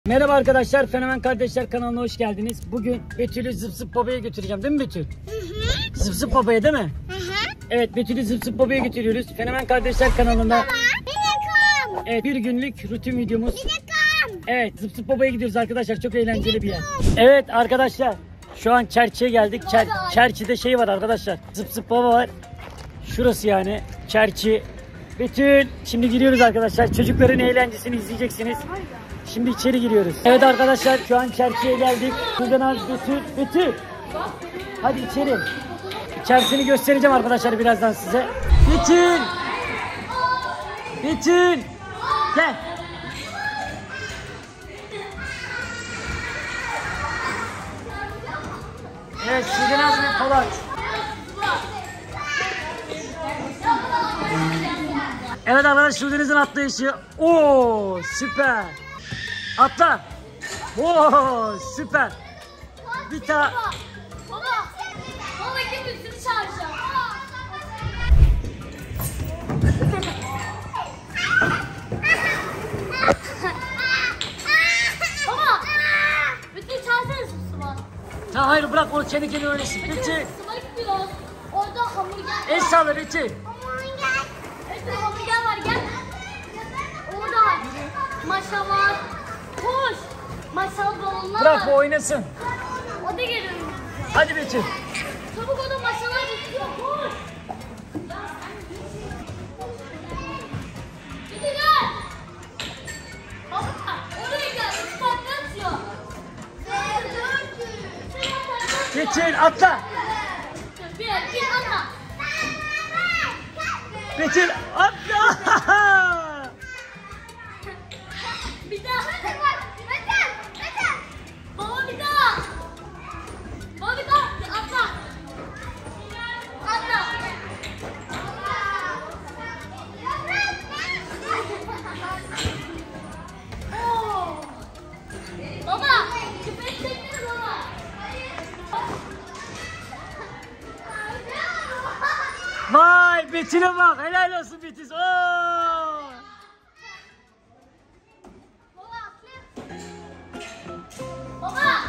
Merhaba arkadaşlar, Fenomen Kardeşler kanalına hoş geldiniz. Bugün Betül'ü Zıp Zıp Baba'ya götüreceğim, değil mi Betül? Zıp Zıp Baba'ya değil mi? Evet, Betül'ü Zıp Zıp Baba'ya götürüyoruz. Fenomen Kardeşler kanalında. Evet, bir günlük rutin videomuz. Evet, Zıp Zıp Baba'ya gidiyoruz arkadaşlar. Çok eğlenceli bir yer. Evet arkadaşlar, şu an Çerçi'ye geldik. Çerçi'de şey var arkadaşlar. Zıp Zıp Baba var. Şurası yani Çerçi. Betül, şimdi giriyoruz arkadaşlar. Çocukların eğlencesini izleyeceksiniz. Şimdi içeri giriyoruz. Evet arkadaşlar, şu an Çerçi'ye geldik. Buradan az Betül. Hadi içeri. İçerisini göstereceğim arkadaşlar birazdan size. Betül. Gel. Evet, Sudenaz ve Polat. Evet arkadaşlar, Sudenaz'ın atlayışı. Oo, süper. Atla. Oo, süper. Bir tane. Baba kim üstünü çağıracağım. Baba. Bütün çağırsana Sıla. Ta hayır, bırak onu, kendi kendine oynasın. Betül. Sıla gidiyoruz. Orada hamburger. El salla Betül. Evet, hamburger var, gel. Orada maşa var. Koş. Maşal balonlar Bırak var. bu oynasın. O da geliyor. Hadi Betül. Çabuk orada maşalar bitiyor. Koş. Gidi gel. Baba oraya gel. Tatlı atıyor. Betül atla. Bir atla. Betül atla. Bir daha. Baba bir daha. Baba bir daha. Atla. Atla. Oo. Baba. Küpeyi çekmedi baba. Vay Betül'e bak, helal olsun Betül. Oo. Baba.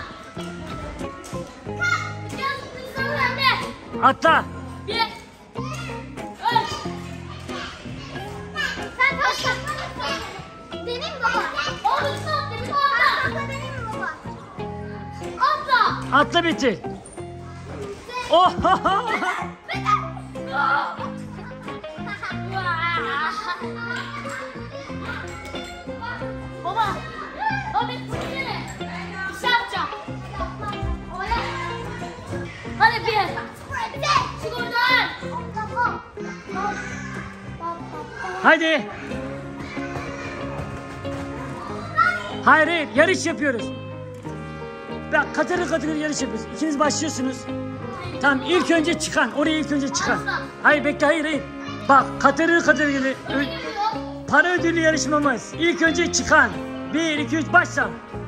Biraz hızlı bende. Atla. 1 3 Sen başla. Benim baba. Oğlum sen benim baba. Benim baba. Atla. Atla Betül. Oh. Baba. O bir fırçayla. Bir şey yapacağım. Hadi bir. Çık oradan. Hadi. Hayır, yarış yapıyoruz. Bak, katır yarış yapıyoruz. İkiniz başlıyorsunuz. Tamam, ilk önce çıkan. Oraya ilk önce çıkan. Hayır bekle, hayır. Bak, katır para ödüllü yarışmamız. İlk önce çıkan. 1, 2, 3 başla.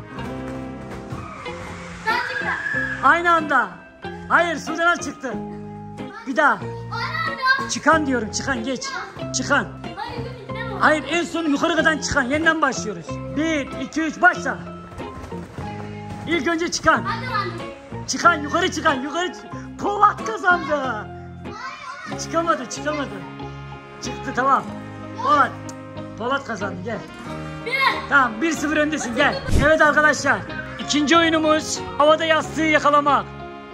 Sen çık. Aynı anda. Hayır, Sudan'a çıktı. Bir daha. Ayağımda. Çıkan diyorum, çıkan geç. Çıkan. Hayır bir de bu. Hayır, en son yukarı kadar çıkan. Yeniden başlıyoruz. 1, 2, 3 başla. İlk önce çıkan. Hadi lan. Çıkan, yukarı çıkan. Polat kazandı. Çıkamadı. Çıktı, tamam. Polat kazandı, gel. 1 Tamam, 1-0 öndesin, gel. Evet arkadaşlar, ikinci oyunumuz havada yastığı yakalamak.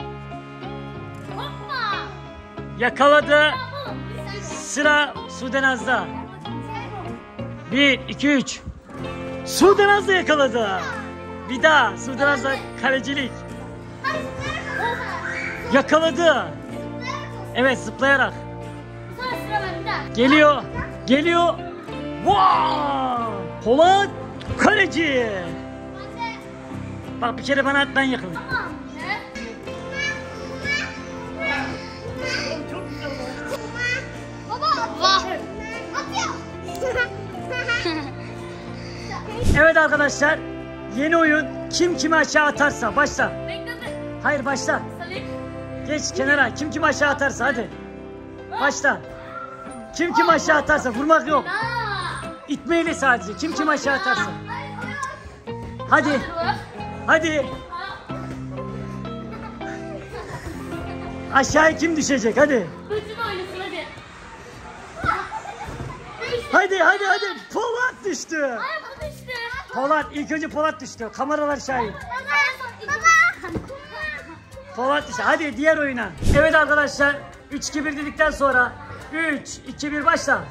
Hoppa. Yakaladı. Yapalım. Sıra Sudenaz'da. 1, 2, 3. Sudenaz da yakaladı. Bir daha Sudenaz'da kalecilik. Yakaladı. Evet, zıplayarak. Bu sefer sıra bende. Geliyor. Wow! Polat kaleci. Bak, bir kere bana at, ben yakalayayım. Tamam. Ne? Baba atıyor. Evet arkadaşlar, yeni oyun. Kim kimi aşağı atarsa başla. Bekle. Hayır, başla. Salih. Geç kenara. Kim kimi aşağı atarsa hadi. Başla. Kim kim aşağı atarsa, vurmak yok. İtmeyle sadece. Kim kim aşağı atarsa. Hadi. Hadi. Aşağıya kim düşecek? Hadi. Bütün oynasın hadi. Hadi. Polat düştü. Ay bu düştü. Polat. İlk önce Polat düştü. Kameralar şahit. Polat düştü. Hadi diğer oyuna. Evet arkadaşlar. 3-2-1 dedikten sonra 3-2-1 başla.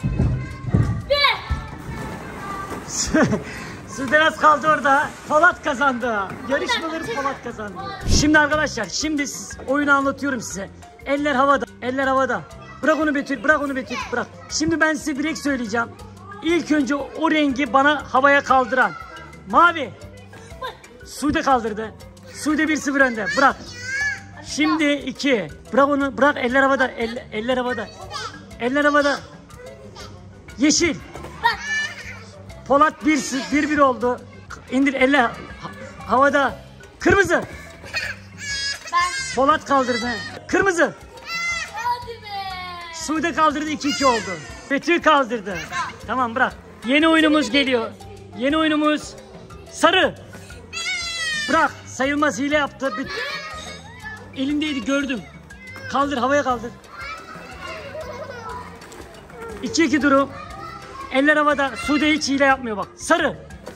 Sude az kaldı orada. Polat kazandı. Yarışmaları Polat kazandı. Şimdi arkadaşlar, şimdi oyunu anlatıyorum size. Eller havada, eller havada. Bırak onu Betül, bırak onu Betül, bırak. Şimdi ben size bir renk söyleyeceğim. İlk önce o rengi bana havaya kaldıran. Mavi. Sude kaldırdı. Sude 1-0 önde. Bırak. Şimdi 2. Bırak onu, bırak, eller havada, eller havada. Eller havada. Yeşil. Polat 1-1 oldu. İndir elle havada. Kırmızı. Polat kaldırdı. Kırmızı. Hadi be. Sude kaldırdı, 2-2 oldu. Betül kaldırdı. Tamam, bırak. Yeni oyunumuz geliyor. Yeni oyunumuz sarı. Bırak, sayılmaz, hile yaptı. Elindeydi, gördüm. Kaldır, havaya kaldır. 2-2 durum. Eller havada. Sude hiç hile yapmıyor bak. Sarı.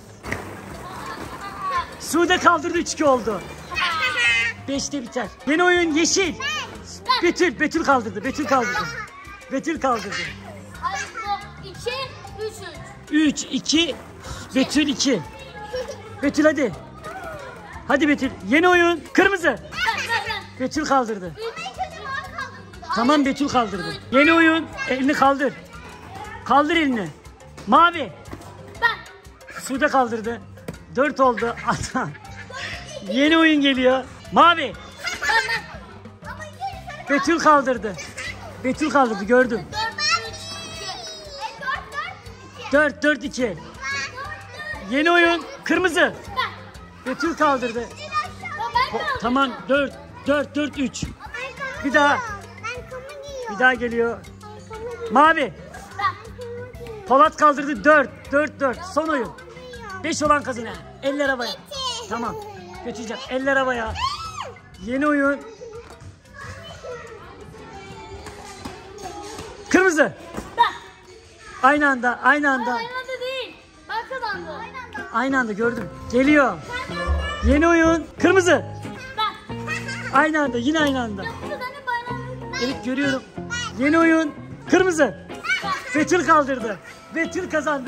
Sude kaldırdı, 3-2 oldu. 5'te biter. Yeni oyun yeşil. Betül kaldırdı. Betül kaldırdı. Betül kaldırdı. Ay bu 2, 3, 3. 3-2. Betül 2. Betül hadi. Hadi Betül. Yeni oyun kırmızı. Betül kaldırdı. Tamam, Betül kaldırdı. Yeni oyun, elini kaldır. Kaldır elini. Mavi. Sude kaldırdı. 4 oldu. Yeni oyun geliyor. Mavi. Betül kaldırdı. Betül kaldırdı, gördüm. 4-4-2. Yeni oyun kırmızı. Betül kaldırdı. Tamam, 4-4-3. Bir daha geliyor. Mavi. Polat kaldırdı, 4-4-4. Son oyun. 5 olan kazanır. Eller havaya. Tamam. Götüreceğim. Eller havaya. Yeni oyun. Kırmızı. Aynı anda. Aynı anda değil. Ben kazandım. Aynı anda gördüm. Geliyor. Yeni oyun. Kırmızı. Aynı anda. Yine aynı anda. Evet, görüyorum. Yeni oyun. Kırmızı. Betül kaldırdı. Betül kazandı.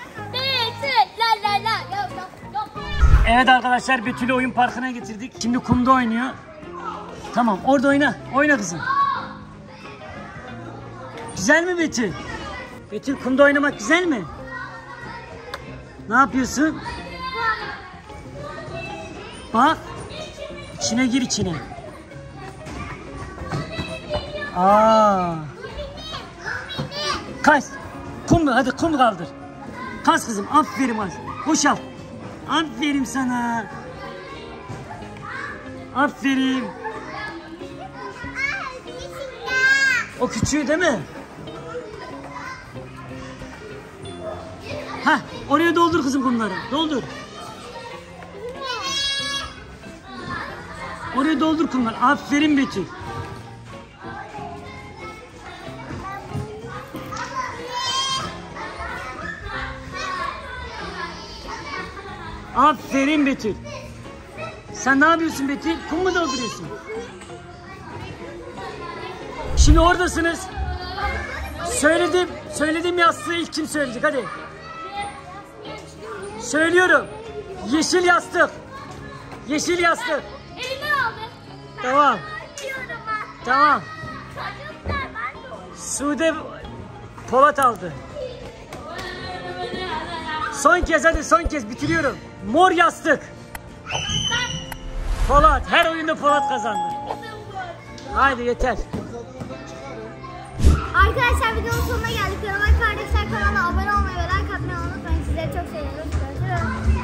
Evet arkadaşlar, Betül'ü oyun parkına getirdik. Şimdi kumda oynuyor. Tamam, orada oyna. Oyna kızım. Güzel mi Betül? Betül, kumda oynamak güzel mi? Ne yapıyorsun? Bak. İçine gir, içine. Kaç. Hadi kum kaldır. Kas kızım, aferin az. Boşalt. Aferin sana. Aferin. O küçüğü değil mi? Heh, oraya doldur kızım kumları. Doldur. Oraya doldur kumları. Aferin Betül. Aferin Betül. Sen ne yapıyorsun Betül? Kum mu dolduruyorsun? Şimdi oradasınız. Söylediğim yastığı ilk kim söyleyecek? Hadi. Söylüyorum. Yeşil yastık. Yeşil yastık. Elimden aldı. Tamam. Tamam. Sude Polat aldı. Son kez, hadi son kez bitiriyorum. Mor yastık. Polat. Her oyunda Polat kazandı. Haydi yeter. Arkadaşlar videonun sonuna geldik. Kardeşler kanalına abone olmayı ve like atmayı unutmayın. Sizleri çok seviyoruz. Görüşürüz.